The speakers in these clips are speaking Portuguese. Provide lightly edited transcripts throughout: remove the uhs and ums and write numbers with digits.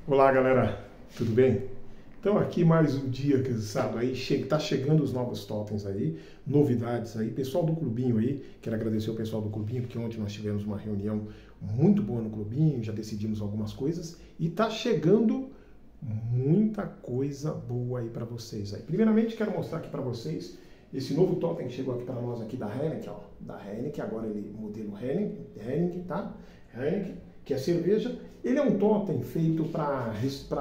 Olá galera, tudo bem? Então aqui mais um dia, cansado aí, tá chegando os novos totens aí, novidades aí, pessoal do clubinho aí, quero agradecer ao pessoal do clubinho, porque ontem nós tivemos uma reunião muito boa no clubinho, já decidimos algumas coisas e tá chegando muita coisa boa aí para vocês aí. Primeiramente quero mostrar aqui para vocês esse novo totem que chegou aqui para nós aqui da Heineken, ó, da Heineken, agora ele modelo Heineken, tá? Heineken, que é cerveja. Ele é um totem feito para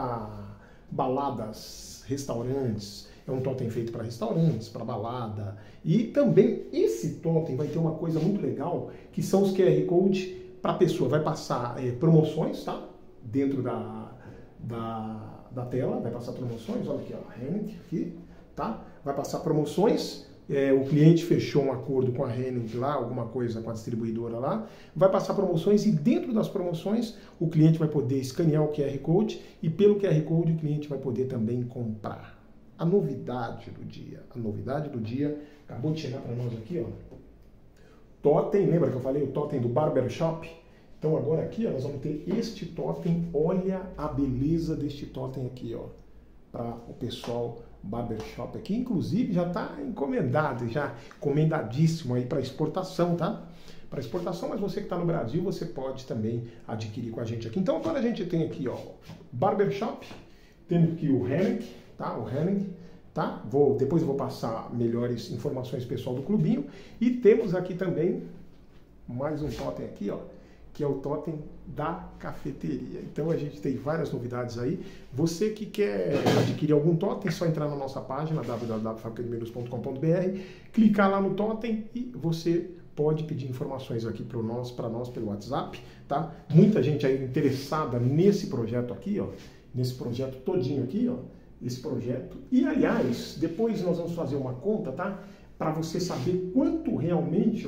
baladas, restaurantes. É um totem feito para restaurantes, para balada. E também esse totem vai ter uma coisa muito legal, que são os QR Code para a pessoa. Vai passar promoções, tá? Dentro da tela, vai passar promoções. Olha aqui, ó, Heineken aqui, tá? Vai passar promoções. O cliente fechou um acordo com a Heineken lá, alguma coisa com a distribuidora lá, vai passar promoções e dentro das promoções o cliente vai poder escanear o QR Code e pelo QR Code o cliente vai poder também comprar. A novidade do dia, acabou de chegar para nós aqui, ó. Totem, lembra que eu falei o totem do Barbershop? Então agora aqui, ó, nós vamos ter este totem, olha a beleza deste totem aqui, ó, para o pessoal Barbershop aqui, inclusive já está encomendado, já encomendadíssimo aí para exportação, tá? Para exportação, mas você que está no Brasil, você pode também adquirir com a gente aqui. Então agora a gente tem aqui, ó, Barbershop, temos aqui o Heineken, tá? O Heineken, tá? Depois eu vou passar melhores informações pessoal do clubinho. E temos aqui também mais um totem aqui, ó, que é o totem da cafeteria. Então a gente tem várias novidades aí. Você que quer adquirir algum totem, é só entrar na nossa página www.fabricademenus.com.br, clicar lá no totem e você pode pedir informações aqui para nós pelo WhatsApp, tá? Muita gente aí interessada nesse projeto aqui, ó, nesse projeto todinho aqui, ó, esse projeto. E aliás, depois nós vamos fazer uma conta, tá? Para você saber quanto realmente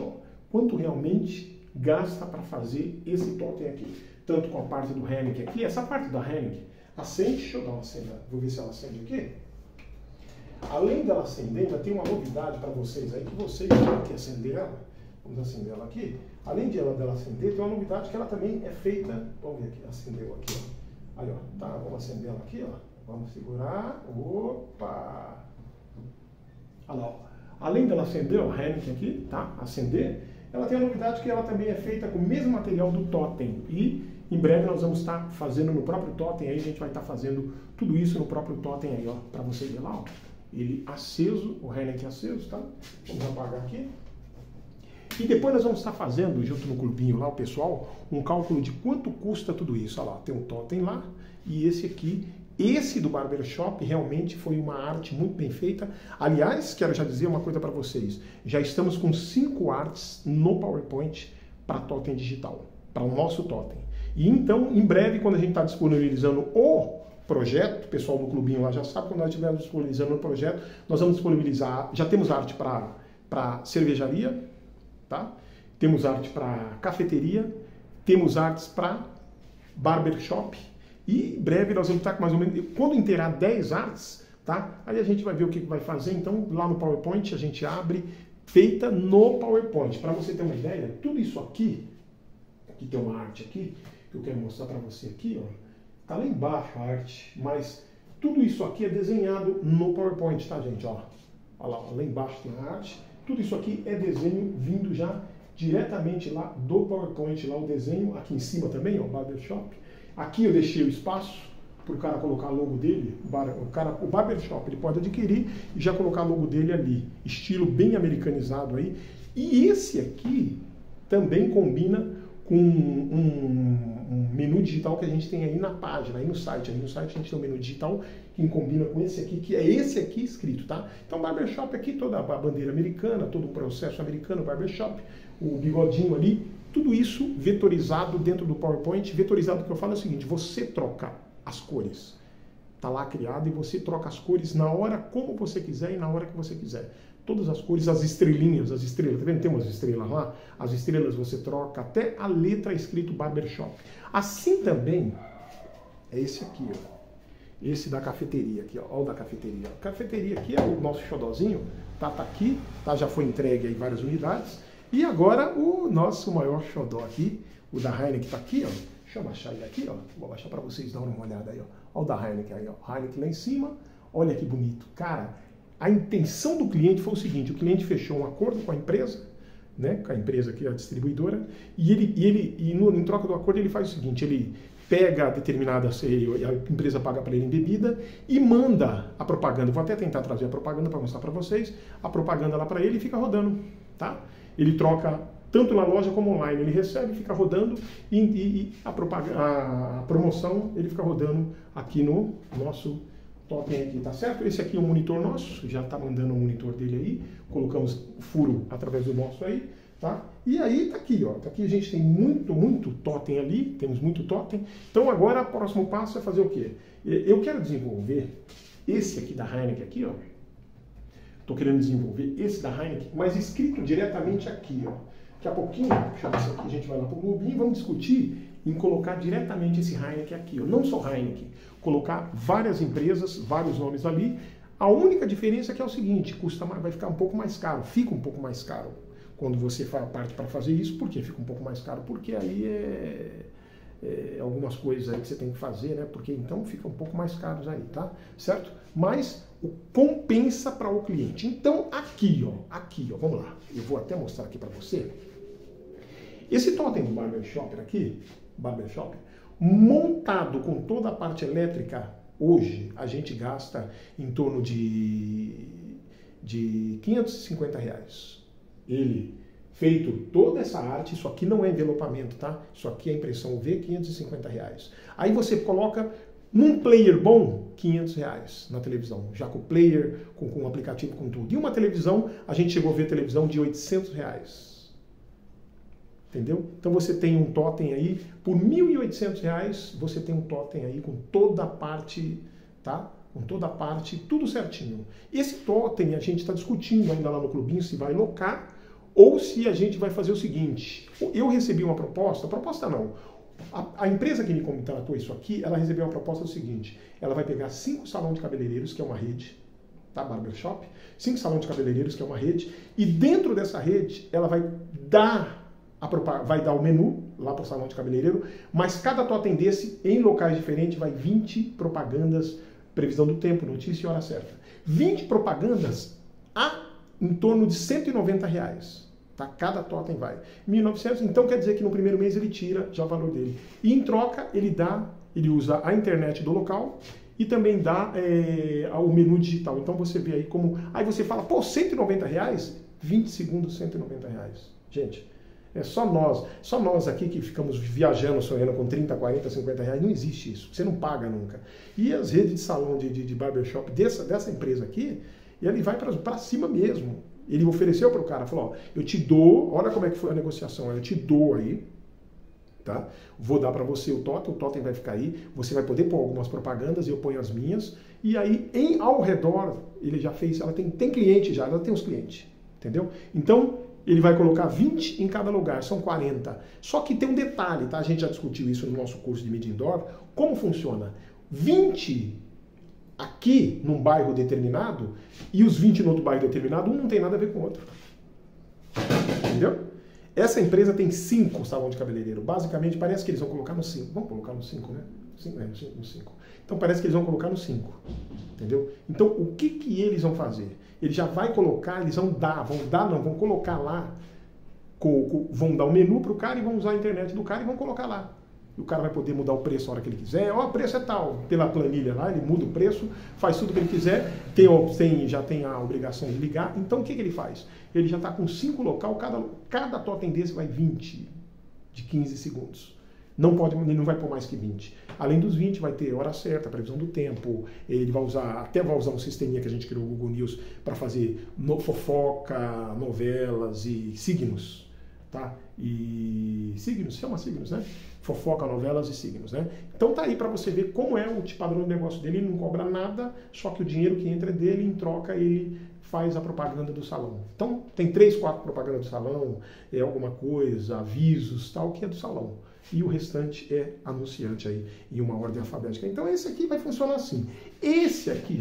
gasta para fazer esse totem aqui. Tanto com a parte do Heineken aqui, essa parte da Heineken acende, deixa eu dar uma acenda, vou ver se ela acende aqui. Além dela acender, ainda tem uma novidade para vocês aí, que vocês têm que acender ela. Vamos acender ela aqui. Além dela acender, tem uma novidade que ela também é feita, vamos ver aqui, acendeu aqui, ó. Aí, ó, tá, vamos acender ela aqui, ó. Vamos segurar, opa! Olha lá, ó. Além dela acender, ó, Heineken aqui, tá, acender, ela tem a novidade que ela também é feita com o mesmo material do totem. E em breve nós vamos estar fazendo no próprio totem, aí a gente vai estar fazendo tudo isso no próprio totem aí, ó, para você ver lá, ó. Ele aceso, o Heineken aceso, tá? Vamos apagar aqui. E depois nós vamos estar fazendo, junto no clubinho lá, o pessoal, um cálculo de quanto custa tudo isso. Olha lá, tem um totem lá e esse aqui. Esse do Barbershop realmente foi uma arte muito bem feita. Aliás, quero já dizer uma coisa para vocês. Já estamos com 5 artes no PowerPoint para totem digital, para o nosso totem. E então, em breve, quando a gente está disponibilizando o projeto, o pessoal do clubinho lá já sabe, quando nós estivermos disponibilizando o projeto, nós vamos disponibilizar, já temos arte para cervejaria, tá? Temos arte para cafeteria, temos artes para barbershop. E em breve nós vamos estar com mais ou menos, quando inteirar 10 artes, tá? Aí a gente vai ver o que vai fazer. Então, lá no PowerPoint, a gente abre, feita no PowerPoint. Para você ter uma ideia, tudo isso aqui tem uma arte aqui, que eu quero mostrar para você aqui, ó. Tá lá embaixo a arte, mas tudo isso aqui é desenhado no PowerPoint, tá, gente? Ó, olha lá, lá embaixo tem a arte. Tudo isso aqui é desenho vindo já diretamente lá do PowerPoint, lá o desenho, aqui em cima também, ó, Barbershop. Aqui eu deixei o espaço para o cara colocar a logo dele. O Barbershop ele pode adquirir e já colocar a logo dele ali. Estilo bem americanizado aí. E esse aqui também combina com um menu digital que a gente tem aí na página, aí no site. Aí no site a gente tem um menu digital que combina com esse aqui, que é esse aqui escrito, tá? Então Barbershop aqui, toda a bandeira americana, todo o processo americano, Barbershop, o bigodinho ali. Tudo isso vetorizado dentro do PowerPoint. Vetorizado, que eu falo é o seguinte, você troca as cores. Está lá criado e você troca as cores na hora como você quiser e na hora que você quiser. Todas as cores, as estrelinhas, tá vendo? Tem umas estrelas lá. As estrelas você troca, até a letra escrito Barbershop. Assim também, é esse aqui, ó. Esse da cafeteria aqui, ó. Olha o da cafeteria. A cafeteria aqui é o nosso xodózinho. Tá aqui, tá? Já foi entregue aí várias unidades. E agora o nosso maior xodó aqui, o da Heineken está aqui, ó. Deixa eu baixar ele aqui, ó. Vou baixar para vocês darem uma olhada aí, ó. Olha o da Heineken aí, ó. Heineken lá em cima. Olha que bonito. Cara, a intenção do cliente foi o seguinte, o cliente fechou um acordo com a empresa, né, com a empresa que é a distribuidora, e em troca do acordo ele faz o seguinte, ele pega determinada, a empresa paga para ele em bebida e manda a propaganda. Vou até tentar trazer a propaganda para mostrar para vocês, a propaganda lá para ele e fica rodando, tá? Ele troca tanto na loja como online, ele recebe, fica rodando e a promoção ele fica rodando aqui no nosso totem aqui, tá certo? Esse aqui é um monitor nosso, já tá mandando o monitor dele aí, colocamos o furo através do nosso aí, tá? E aí tá aqui, ó, tá aqui a gente tem muito totem ali, temos muito totem. Então agora o próximo passo é fazer o quê? Eu quero desenvolver esse aqui da Heineken aqui, ó. Tô querendo desenvolver esse da Heineken, mas escrito diretamente aqui, ó. Daqui a pouquinho, deixa eu ver se aqui a gente vai lá pro Globinho e vamos discutir em colocar diretamente esse Heineken aqui, ó. Não só Heineken, colocar várias empresas, vários nomes ali. A única diferença é que é o seguinte, vai ficar um pouco mais caro, fica um pouco mais caro quando você parte para fazer isso. Por que fica um pouco mais caro? Porque aí algumas coisas aí que você tem que fazer, né? Porque então fica um pouco mais caros aí, tá? Certo? Mas compensa para o cliente. Então aqui, ó, vamos lá. Eu vou até mostrar aqui para você. Esse totem do Barbershop aqui, montado com toda a parte elétrica, hoje a gente gasta em torno de R$550. Ele feito toda essa arte, isso aqui não é envelopamento, tá? Isso aqui é impressão UV, R$550. Aí você coloca num player bom, R$500 na televisão, já com o player, com o aplicativo, com tudo. E uma televisão, a gente chegou a ver televisão de R$800. Entendeu? Então você tem um totem aí, por R$1.800, você tem um totem aí com toda a parte, tá? Com toda a parte, tudo certinho. Esse totem a gente está discutindo ainda lá no clubinho se vai locar ou se a gente vai fazer o seguinte. Eu recebi uma proposta não. A empresa que me contratou isso aqui, ela recebeu uma proposta do seguinte, ela vai pegar 5 salões de cabeleireiros, que é uma rede, tá? Barbershop, 5 salões de cabeleireiros, que é uma rede, e dentro dessa rede ela vai dar o menu lá para o salão de cabeleireiro, mas cada totem desse, em locais diferentes, vai 20 propagandas, previsão do tempo, notícia e hora certa. 20 propagandas em torno de R$190. Tá? Cada totem vai. 1.900, então quer dizer que no primeiro mês ele tira já o valor dele. E em troca ele usa a internet do local e também dá o menu digital. Então você vê aí como... Aí você fala, pô, R$190? 20 segundos, R$190. Gente... É só nós aqui que ficamos viajando, sonhando com 30, 40, 50 reais. Não existe isso. Você não paga nunca. E as redes de salão de barbershop dessa empresa aqui, ele vai para cima mesmo. Ele ofereceu para o cara, falou, ó, eu te dou, olha como é que foi a negociação, eu te dou aí, tá? Vou dar para você o totem vai ficar aí, você vai poder pôr algumas propagandas, eu ponho as minhas, e aí ao redor, ele já fez, ela tem cliente já, ela tem os clientes, entendeu? Então, ele vai colocar 20 em cada lugar, são 40. Só que tem um detalhe, tá? A gente já discutiu isso no nosso curso de Mídia Indoor. Como funciona? 20 aqui, num bairro determinado, e os 20 no outro bairro determinado, um não tem nada a ver com o outro. Entendeu? Essa empresa tem 5 salões de cabeleireiro. Basicamente, parece que eles vão colocar no 5. Vamos colocar no 5, né? No 5. Então, parece que eles vão colocar no 5. Entendeu? Então, o que eles vão fazer? Ele já vai colocar, eles vão colocar lá, vão dar o menu para o cara e vão usar a internet do cara e vão colocar lá. E o cara vai poder mudar o preço a hora que ele quiser. Ó, o preço é tal. Pela planilha lá, ele muda o preço, faz tudo o que ele quiser, já tem a obrigação de ligar. Então, o que ele faz? Ele já está com 5 local, cada totem desse vai 20 de 15 segundos. Ele não vai pôr mais que 20. Além dos 20, vai ter hora certa, previsão do tempo. Ele vai usar um sisteminha que a gente criou no Google News para fazer fofoca, novelas e signos. Tá? E signos, chama signos, né? Fofoca, novelas e signos, né? Então tá aí para você ver como é o padrão de negócio dele. Ele não cobra nada, só que o dinheiro que entra dele, em troca, ele faz a propaganda do salão. Então tem 3, 4 propagandas do salão, alguma coisa, avisos, tal, que é do salão. E o restante é anunciante aí, em uma ordem alfabética. Então esse aqui vai funcionar assim. Esse aqui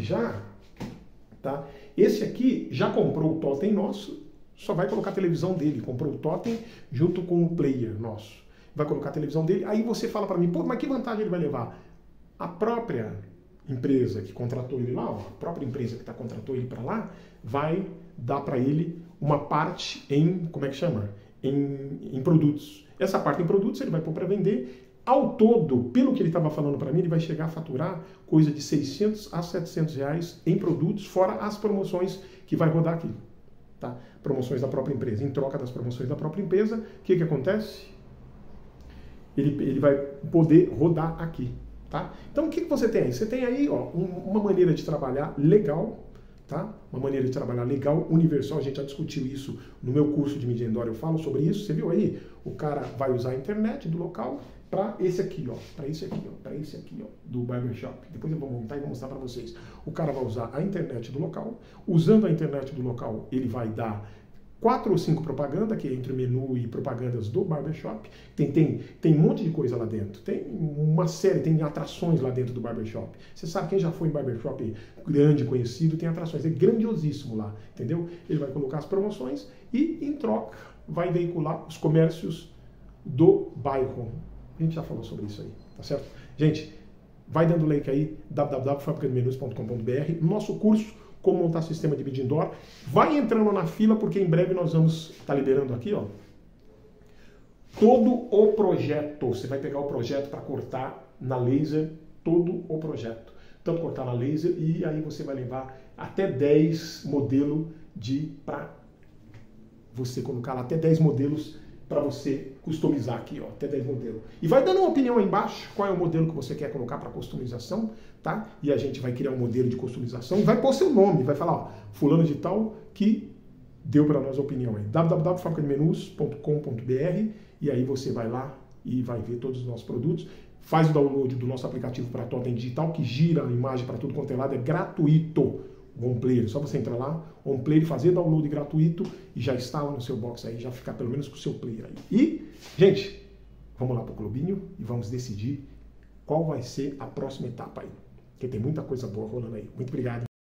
tá? Esse aqui já comprou o totem nosso, só vai colocar a televisão dele. Comprou o totem junto com o player nosso. vai colocar a televisão dele, aí você fala para mim, pô, mas que vantagem ele vai levar? A própria empresa que contratou ele lá, ó, a própria empresa que contratou ele para lá, vai dar para ele uma parte em, como é que chama? Em produtos. Essa parte em produtos ele vai pôr para vender. Ao todo, pelo que ele estava falando para mim, ele vai chegar a faturar coisa de 600 a 700 reais em produtos, fora as promoções que vai rodar aqui. Tá? Promoções da própria empresa. Em troca das promoções da própria empresa, o que acontece? Ele vai poder rodar aqui. Tá? Então, o que você tem aí? Você tem aí ó, uma maneira de trabalhar legal, tá? Uma maneira de trabalhar legal, universal. A gente já discutiu isso no meu curso de Media Indoor, eu falo sobre isso. Você viu aí? O cara vai usar a internet do local para esse aqui, ó, para esse aqui, ó, para esse aqui, ó, do barbershop. Depois eu vou montar e vou mostrar para vocês. O cara vai usar a internet do local. Usando a internet do local, ele vai dar 4 ou 5 propagandas, que é entre menu e propagandas do barbershop. Tem um monte de coisa lá dentro. Tem uma série, tem atrações lá dentro do barbershop. Você sabe, quem já foi em barbershop grande, conhecido, tem atrações. É grandiosíssimo lá, entendeu? Ele vai colocar as promoções e, em troca, vai veicular os comércios do bairro. A gente já falou sobre isso aí, tá certo? Gente, vai dando like aí, www.fabricademenus.com.br, nosso curso, como montar sistema de Media Indoor. Vai entrando na fila, porque em breve nós vamos estar liberando aqui, ó, todo o projeto. Você vai pegar o projeto para cortar na laser, todo o projeto. Tanto cortar na laser, e aí você vai levar até 10 modelos para você colocar lá, até 10 modelos para você customizar aqui, ó, até 10 modelos. E vai dando uma opinião aí embaixo, qual é o modelo que você quer colocar para customização, tá? E a gente vai criar um modelo de customização e vai pôr seu nome, vai falar, ó, fulano de tal que deu para nós a opinião aí. www.fabricademenus.com.br, e aí você vai lá e vai ver todos os nossos produtos. Faz o download do nosso aplicativo para Totem Digital, que gira a imagem para tudo quanto é lado, é gratuito. O OnPlayer, só você entrar lá, OnPlayer, fazer download gratuito e já instala no seu box aí, já ficar pelo menos com o seu player aí. E, gente, vamos lá pro clubinho e vamos decidir qual vai ser a próxima etapa aí. Porque tem muita coisa boa rolando aí. Muito obrigado.